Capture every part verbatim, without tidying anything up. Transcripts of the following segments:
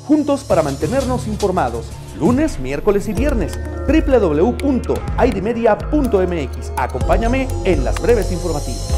juntos para mantenernos informados, lunes, miércoles y viernes, doble u doble u doble u punto i d media punto m x. Acompáñame en las breves informativas.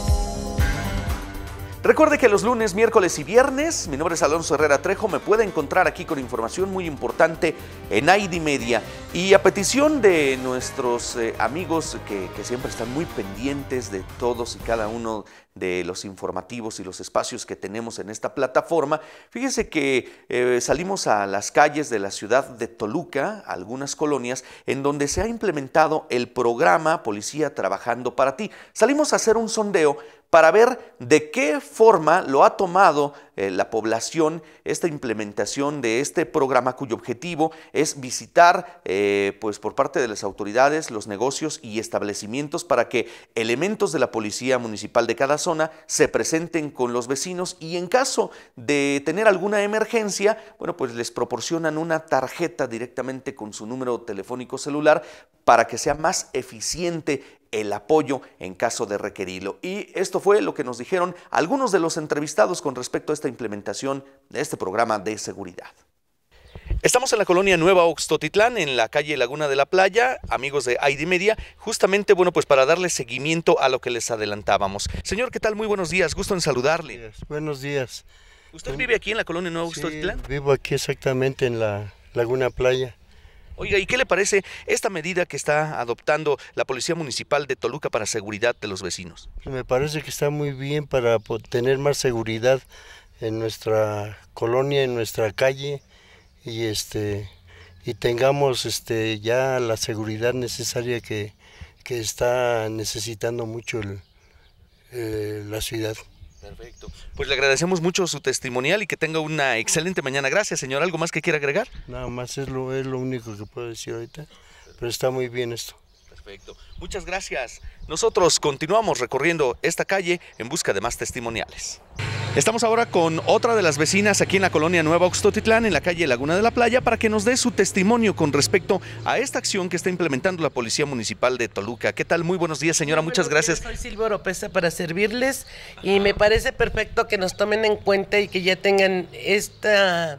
Recuerde que los lunes, miércoles y viernes, mi nombre es Alonso Herrera Trejo, me puede encontrar aquí con información muy importante en I D Media. Y a petición de nuestros eh, amigos que, que siempre están muy pendientes de todos y cada uno de los informativos y los espacios que tenemos en esta plataforma, fíjense que eh, salimos a las calles de la ciudad de Toluca, algunas colonias, en donde se ha implementado el programa Policía Trabajando para Ti. Salimos a hacer un sondeo para ver de qué forma lo ha tomado eh, la población esta implementación de este programa, cuyo objetivo es visitar eh, pues por parte de las autoridades los negocios y establecimientos para que elementos de la policía municipal de cada zona se presenten con los vecinos y en caso de tener alguna emergencia, bueno, pues les proporcionan una tarjeta directamente con su número telefónico celular para que sea más eficiente el apoyo en caso de requerirlo. Y esto fue lo que nos dijeron algunos de los entrevistados con respecto a esta implementación de este programa de seguridad. Estamos en la colonia Nueva Oxtotitlán, en la calle Laguna de la Playa, amigos de I D Media, justamente, bueno, pues para darle seguimiento a lo que les adelantábamos. Señor, ¿qué tal? Muy buenos días, gusto en saludarle. Buenos días. Buenos días. ¿Usted vive aquí en la colonia Nueva Oxtotitlán? Sí, vivo aquí exactamente en la Laguna Playa. Oiga, ¿y qué le parece esta medida que está adoptando la Policía Municipal de Toluca para seguridad de los vecinos? Me parece que está muy bien para tener más seguridad en nuestra colonia, en nuestra calle y este y tengamos este ya la seguridad necesaria que, que está necesitando mucho el, eh, la ciudad. Perfecto. Pues le agradecemos mucho su testimonial y que tenga una excelente mañana. Gracias, señor. ¿Algo más que quiera agregar? Nada más, es lo, es lo único que puedo decir ahorita, pero está muy bien esto. Perfecto. Muchas gracias. Nosotros continuamos recorriendo esta calle en busca de más testimoniales. Estamos ahora con otra de las vecinas aquí en la colonia Nueva Oxtotitlán, en la calle Laguna de la Playa, para que nos dé su testimonio con respecto a esta acción que está implementando la Policía Municipal de Toluca. ¿Qué tal? Muy buenos días, señora. Muchas gracias. Soy Silvia Oropesa para servirles y me parece perfecto que nos tomen en cuenta y que ya tengan esta,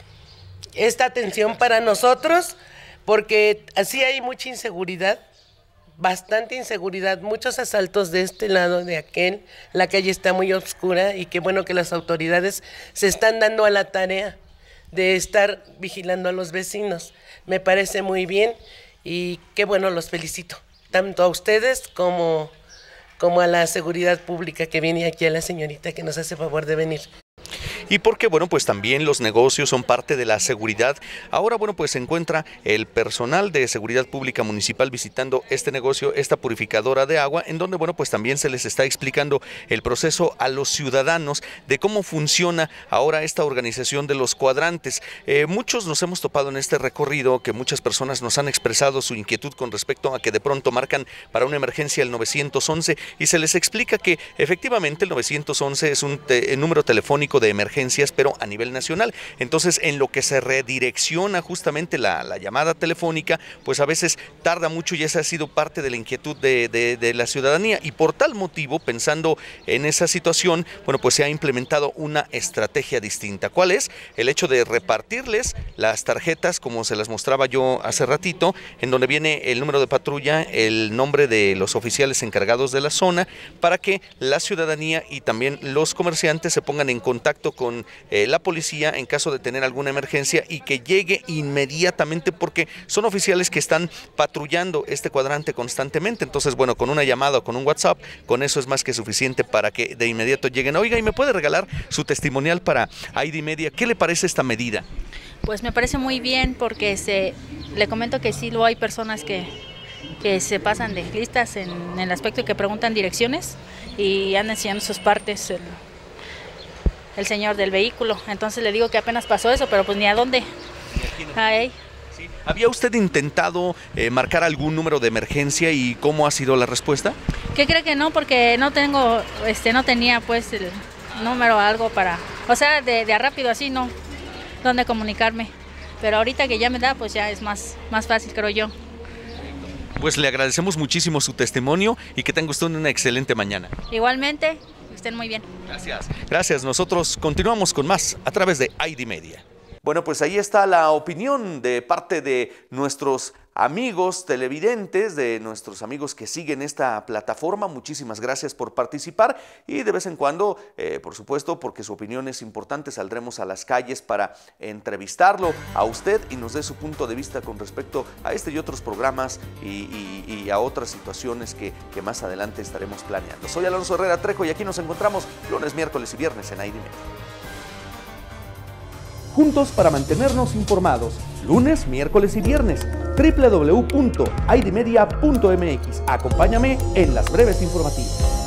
esta atención para nosotros, porque así hay mucha inseguridad. Bastante inseguridad, muchos asaltos de este lado, de aquel, la calle está muy oscura y qué bueno que las autoridades se están dando a la tarea de estar vigilando a los vecinos. Me parece muy bien y qué bueno, los felicito, tanto a ustedes como, como a la seguridad pública que viene aquí, a la señorita que nos hace favor de venir. Y porque, bueno, pues también los negocios son parte de la seguridad. Ahora, bueno, pues se encuentra el personal de seguridad pública municipal visitando este negocio, esta purificadora de agua, en donde, bueno, pues también se les está explicando el proceso a los ciudadanos de cómo funciona ahora esta organización de los cuadrantes. Eh, muchos nos hemos topado en este recorrido que muchas personas nos han expresado su inquietud con respecto a que de pronto marcan para una emergencia el nueve once y se les explica que efectivamente el nueve once es un te- número telefónico de emergencia, pero a nivel nacional. Entonces, en lo que se redirecciona justamente la, la llamada telefónica, pues a veces tarda mucho y esa ha sido parte de la inquietud de, de, de la ciudadanía. Y por tal motivo, pensando en esa situación, bueno, pues se ha implementado una estrategia distinta. ¿Cuál es? El hecho de repartirles las tarjetas, como se las mostraba yo hace ratito, en donde viene el número de patrulla, el nombre de los oficiales encargados de la zona, para que la ciudadanía y también los comerciantes se pongan en contacto con con eh, la policía en caso de tener alguna emergencia y que llegue inmediatamente, porque son oficiales que están patrullando este cuadrante constantemente. Entonces, bueno, con una llamada o con un WhatsApp, con eso es más que suficiente para que de inmediato lleguen. Oiga, ¿y me puede regalar su testimonial para I D Media? ¿Qué le parece esta medida? Pues me parece muy bien, porque se, le comento que sí lo hay personas que, que se pasan de listas en, en el aspecto de que preguntan direcciones y andan enseñando sus partes el, el señor del vehículo. Entonces le digo que apenas pasó eso, pero pues ni a dónde. Ahí. Sí. ¿Había usted intentado eh, marcar algún número de emergencia y cómo ha sido la respuesta? ¿Qué cree que no? Porque no tengo, este, no tenía pues el número algo para, o sea, de, de a rápido así no, dónde comunicarme. Pero ahorita que ya me da, pues ya es más, más fácil, creo yo. Pues le agradecemos muchísimo su testimonio y que tenga usted una excelente mañana. Igualmente, estén muy bien. Gracias. Gracias. Nosotros continuamos con más a través de I D Media. Bueno, pues ahí está la opinión de parte de nuestros amigos televidentes, de nuestros amigos que siguen esta plataforma. Muchísimas gracias por participar y de vez en cuando, eh, por supuesto, porque su opinión es importante, saldremos a las calles para entrevistarlo a usted y nos dé su punto de vista con respecto a este y otros programas y, y, y a otras situaciones que, que más adelante estaremos planeando. Soy Alonso Herrera Trejo y aquí nos encontramos lunes, miércoles y viernes en Aire Media. Juntos para mantenernos informados, lunes, miércoles y viernes, doble u doble u doble u punto aidimedia punto m x. Acompáñame en las breves informativas.